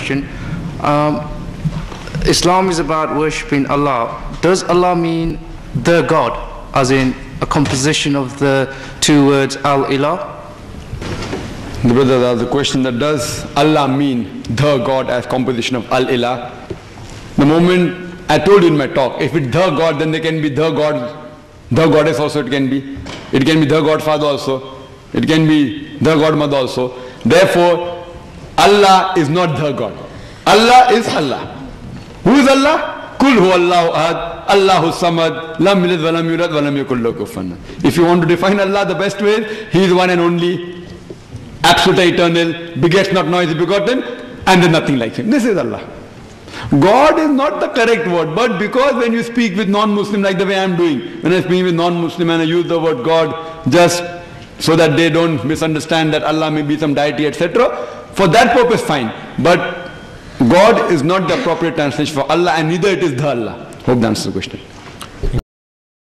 question. Islam is about worshipping Allah. Does Allah mean the God, as in a composition of the two words al-ilah? The brother asked the question that does Allah mean the God as composition of al-ilah? The moment I told you in my talk, if it's the God, then there can be the God, the goddess also it can be. It can be the Godfather also. It can be the Godmother also. Therefore, Allah is not the God. Allah is Allah. Who is Allah? Kul hu Allahu ahad, Allahu samad, lam yalid wa lam yulad wa lam yakul lahu kufuwan ahad. If you want to define Allah, the best way is He is one and only, absolute eternal, begets not, nor is begotten, and there's nothing like Him. This is Allah. God is not the correct word, but because when you speak with non-Muslim like the way I am doing, when I speak with non-Muslim and I use the word God just so that they don't misunderstand that Allah may be some deity, etc., for that purpose fine. But God is not the appropriate translation for Allah, and neither it is the Allah. Hope that answers the question.